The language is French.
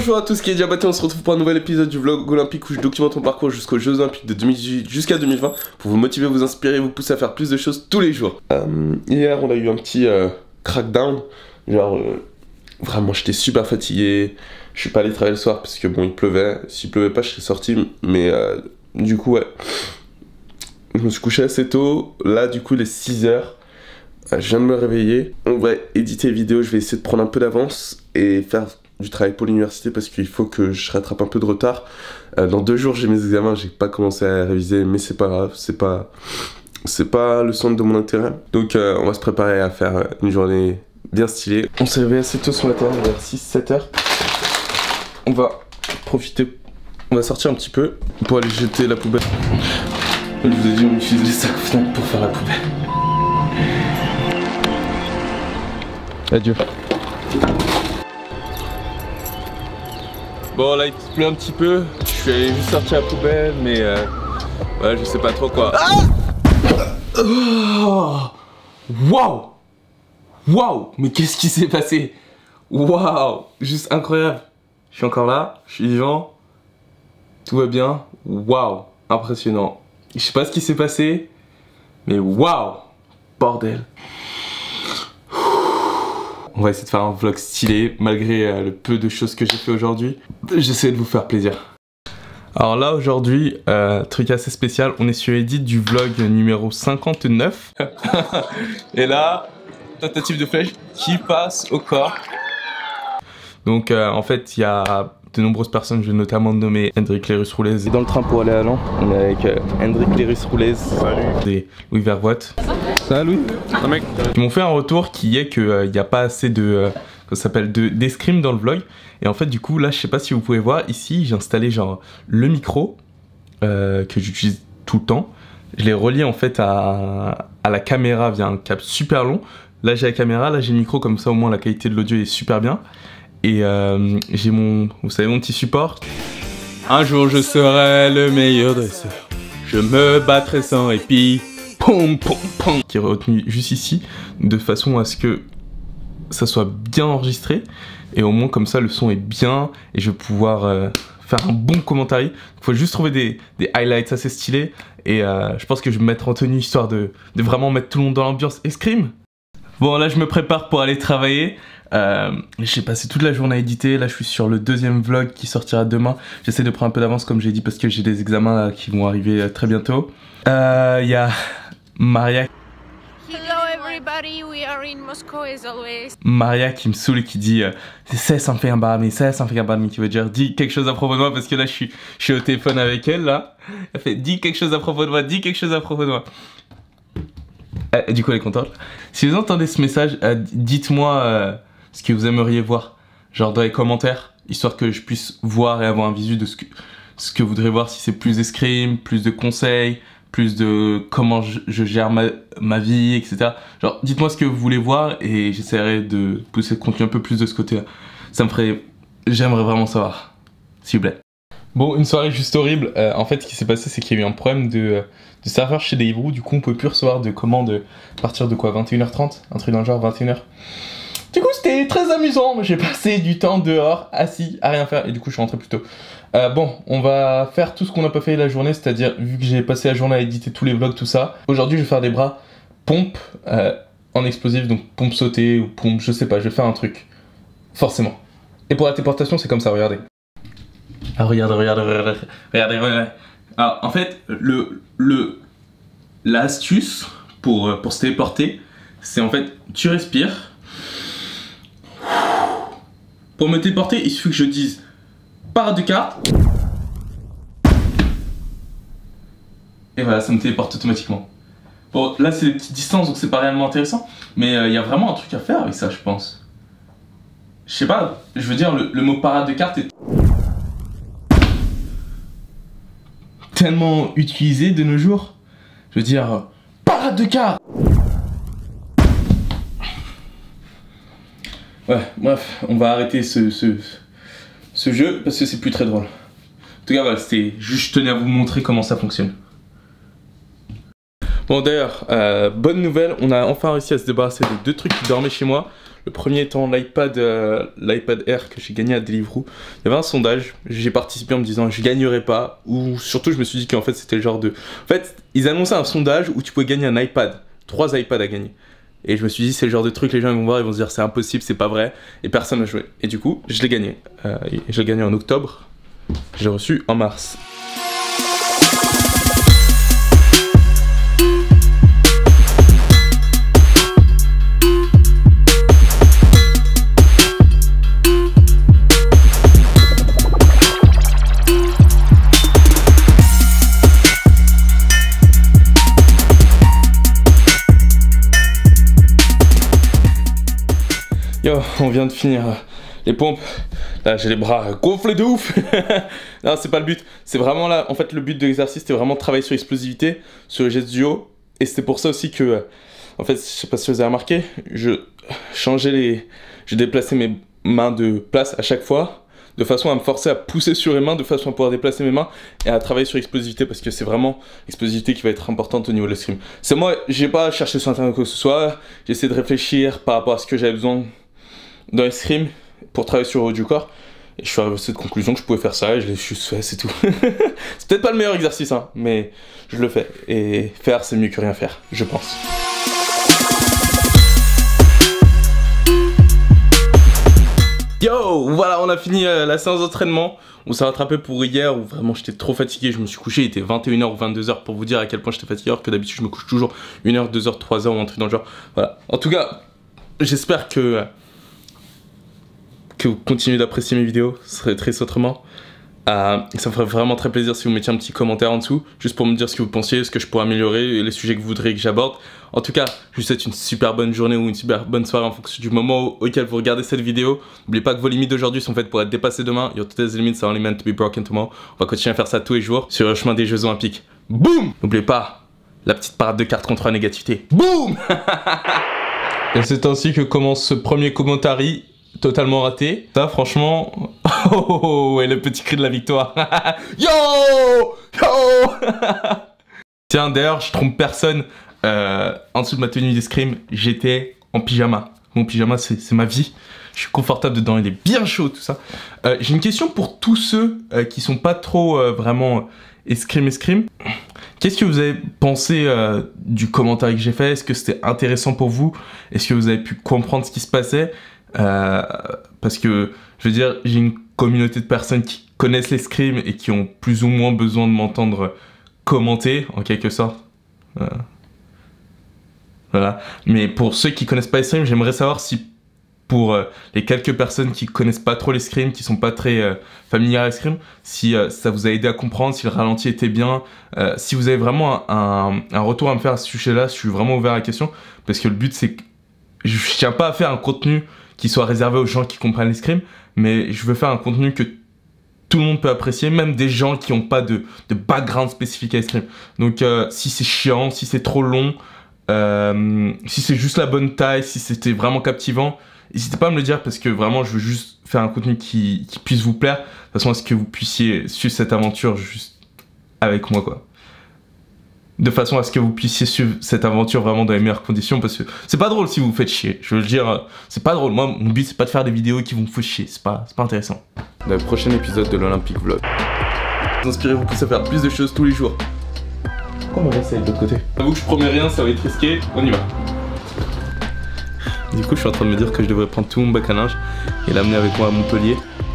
Bonjour à tous, qui est Diabaté, on se retrouve pour un nouvel épisode du vlog olympique où je documente mon parcours jusqu'aux Jeux Olympiques de 2018 jusqu'à 2020 pour vous motiver, vous inspirer, vous pousser à faire plus de choses tous les jours. Hier on a eu un petit crackdown, genre vraiment j'étais super fatigué, je suis pas allé travailler le soir parce que bon il pleuvait, s'il pleuvait pas je serais sorti, mais du coup ouais, je me suis couché assez tôt, là du coup il est 6h. Je viens de me réveiller, on va éditer les vidéos, je vais essayer de prendre un peu d'avance et faire du travail pour l'université parce qu'il faut que je rattrape un peu de retard. Dans 2 jours j'ai mes examens, j'ai pas commencé à réviser mais c'est pas grave, c'est pas le centre de mon intérêt. Donc on va se préparer à faire une journée bien stylée. On s'est réveillé assez tôt ce matin, vers 6-7 heures. On va profiter, on va sortir un petit peu pour aller jeter la poubelle. Je vous ai dit on utilise les sacs Fnac pour faire la poubelle. Adieu. Bon là il pleut un petit peu, je suis allé juste sortir la poubelle mais ouais je sais pas trop quoi. Waouh! Waouh! Mais qu'est-ce qui s'est passé? Waouh! Juste incroyable. Je suis encore là, je suis vivant, tout va bien. Waouh! Impressionnant. Je sais pas ce qui s'est passé, mais waouh! Bordel. On va essayer de faire un vlog stylé, malgré le peu de choses que j'ai fait aujourd'hui. J'essaie de vous faire plaisir. Alors là, aujourd'hui, truc assez spécial, on est sur Edit du vlog numéro 59. Et là, tentative de flèche qui passe au corps. Donc en fait, il y a de nombreuses personnes, je vais notamment nommer Hendrik Lérus-Roulez. Dans le train pour aller à Lens, on est avec Hendrik Lérus-Roulez. Salut. Et Louis Vervoite. Salut. Salut mec. Ils m'ont fait un retour qui est qu'il n'y a pas assez de d'escrime dans le vlog. Et en fait du coup là je sais pas si vous pouvez voir ici j'ai installé genre le micro que j'utilise tout le temps. Je l'ai relié en fait à la caméra via un câble super long. Là j'ai la caméra, là j'ai le micro, comme ça au moins la qualité de l'audio est super bien. Et j'ai vous savez mon petit support. Un jour je serai le meilleur dresseur, je me battrai sans répit. Pom pom pom. Qui est retenu juste ici de façon à ce que ça soit bien enregistré et au moins comme ça le son est bien et je vais pouvoir faire un bon commentaire. Il faut juste trouver des highlights assez stylés et je pense que je vais me mettre en tenue histoire de vraiment mettre tout le monde dans l'ambiance escrime. Bon là je me prépare pour aller travailler. J'ai passé toute la journée à éditer, là je suis sur le 2e vlog qui sortira demain. J'essaie de prendre un peu d'avance comme j'ai dit parce que j'ai des examens là, qui vont arriver très bientôt. Il y a Maria. Hello everybody, we are in Moscow as always. Maria qui me saoule et qui dit ça me fait un barami, ça me fait un barami, qui veut dire dis quelque chose à propos de moi parce que là je suis au téléphone avec elle là. Elle fait dis quelque chose à propos de moi, dis quelque chose à propos de moi. Du coup elle est contente. Si vous entendez ce message, dites-moi ce que vous aimeriez voir, genre dans les commentaires, histoire que je puisse voir et avoir un visu de ce que vous voudrez voir, si c'est plus d'escrime, plus de conseils, plus de comment je gère ma vie, etc. Genre, dites-moi ce que vous voulez voir et j'essaierai de pousser le contenu un peu plus de ce côté-là. Ça me ferait... J'aimerais vraiment savoir, s'il vous plaît. Bon, une soirée juste horrible. En fait, ce qui s'est passé, c'est qu'il y a eu un problème de serveur chez Deliveroo. Du coup, on pouvait plus recevoir de commandes à partir de quoi, 21h30? Un truc dans le genre, 21h. Du coup, c'était très amusant. J'ai passé du temps dehors, assis, à rien faire. Et du coup, je suis rentré plus tôt. Bon, on va faire tout ce qu'on n'a pas fait la journée, c'est-à-dire, vu que j'ai passé la journée à éditer tous les vlogs, tout ça, aujourd'hui je vais faire des bras pompe en explosif, donc pompe sautée ou pompe, je sais pas, je vais faire un truc. Forcément. Et pour la téléportation, c'est comme ça, regardez. Ah, regardez. Alors, en fait, l'astuce pour se téléporter, c'est en fait, tu respires. Pour me téléporter, il suffit que je dise parade de carte. Et voilà, ça me téléporte automatiquement. Bon, là c'est des petites distances donc c'est pas réellement intéressant. Mais il y a vraiment un truc à faire avec ça, je pense. Je sais pas, je veux dire, le mot parade de carte est tellement utilisé de nos jours. Je veux dire, parade de carte. Ouais, bref, on va arrêter ce jeu parce que c'est plus très drôle. En tout cas, voilà, c'était juste, je tenais à vous montrer comment ça fonctionne. Bon, d'ailleurs, bonne nouvelle, on a enfin réussi à se débarrasser de 2 trucs qui dormaient chez moi. Le premier étant l'iPad Air que j'ai gagné à Deliveroo. Il y avait un sondage, j'ai participé en me disant je gagnerai pas, ou surtout je me suis dit qu'en fait c'était le genre de... En fait, ils annonçaient un sondage où tu pouvais gagner un iPad, 3 iPads à gagner. Et je me suis dit c'est le genre de truc, les gens ils vont voir, ils vont se dire c'est impossible, c'est pas vrai, et personne n'a joué. Et du coup, je l'ai gagné. Je l'ai gagné en octobre, je l'ai reçu en mars. Yo, on vient de finir les pompes. Là, j'ai les bras gonflés de ouf. Non, c'est pas le but. C'est vraiment là. En fait, le but de l'exercice, c'était vraiment de travailler sur l'explosivité, sur le geste du haut. Et c'était pour ça aussi que, en fait, je sais pas si vous avez remarqué, je déplaçais mes mains de place à chaque fois, de façon à me forcer à pousser sur les mains, de façon à pouvoir déplacer mes mains et à travailler sur l'explosivité, parce que c'est vraiment l'explosivité qui va être importante au niveau de l'escrime. C'est moi, j'ai pas cherché sur internet quoi que ce soit. J'ai essayé de réfléchir par rapport à ce que j'avais besoin dans l'escrime pour travailler sur le haut du corps, et je suis arrivé à cette conclusion que je pouvais faire ça et je l'ai juste fait, c'est tout. C'est peut-être pas le meilleur exercice hein, mais je le fais, et faire c'est mieux que rien faire, je pense. Yo, voilà, on a fini la séance d'entraînement. On s'est rattrapé pour hier où vraiment j'étais trop fatigué, je me suis couché, il était 21h ou 22h pour vous dire à quel point j'étais fatigué, alors que d'habitude je me couche toujours 1h, 2h, 3h ou un truc dans le genre. Voilà, en tout cas, j'espère que vous continuez d'apprécier mes vidéos, ce serait triste autrement. Ça me ferait vraiment très plaisir si vous mettiez un petit commentaire en dessous, juste pour me dire ce que vous pensiez, ce que je pourrais améliorer, et les sujets que vous voudriez que j'aborde. En tout cas, je vous souhaite une super bonne journée ou une super bonne soirée en fonction du moment auquel vous regardez cette vidéo. N'oubliez pas que vos limites d'aujourd'hui sont faites pour être dépassées demain. Your today's limits are only meant to be broken tomorrow. On va continuer à faire ça tous les jours sur le chemin des Jeux Olympiques. Boum! N'oubliez pas la petite parade de cartes contre la négativité. Boum! Et c'est ainsi que commence ce premier commentary totalement raté. Ça, franchement... Oh, et le petit cri de la victoire. Yo! Yo! Tiens, d'ailleurs, je trompe personne. En dessous de ma tenue d'escrime, j'étais en pyjama. Mon pyjama, c'est ma vie. Je suis confortable dedans, il est bien chaud, tout ça. J'ai une question pour tous ceux qui sont pas trop vraiment escrime. Qu'est-ce que vous avez pensé du commentaire que j'ai fait? Est-ce que c'était intéressant pour vous? Est-ce que vous avez pu comprendre ce qui se passait? Parce que, je veux dire, j'ai une communauté de personnes qui connaissent l'escrime et qui ont plus ou moins besoin de m'entendre commenter, en quelque sorte. Voilà. Mais pour ceux qui connaissent pas l'escrime, j'aimerais savoir si pour les quelques personnes qui connaissent pas trop l'escrime, qui sont pas très familières à l'escrime, si ça vous a aidé à comprendre, si le ralenti était bien, si vous avez vraiment un retour à me faire à ce sujet-là, je suis vraiment ouvert à la question, parce que le but c'est que je tiens pas à faire un contenu qui soit réservé aux gens qui comprennent l'escrime, mais je veux faire un contenu que tout le monde peut apprécier, même des gens qui n'ont pas de background spécifique à l'escrime. Donc si c'est chiant, si c'est trop long, si c'est juste la bonne taille, si c'était vraiment captivant, n'hésitez pas à me le dire, parce que vraiment je veux juste faire un contenu qui puisse vous plaire, de façon à ce que vous puissiez suivre cette aventure juste avec moi, quoi. De façon à ce que vous puissiez suivre cette aventure vraiment dans les meilleures conditions, parce que c'est pas drôle si vous vous faites chier. Je veux le dire, c'est pas drôle. Moi, mon but c'est pas de faire des vidéos qui vont vous faire chier, c'est pas intéressant. Dans le prochain épisode de l'Olympique Vlog, inspirez-vous plus à faire plus de choses tous les jours. Pourquoi on va rester de l'autre côté? J'avoue que je promets rien, ça va être risqué, on y va. Du coup, je suis en train de me dire que je devrais prendre tout mon bac à linge et l'amener avec moi à Montpellier.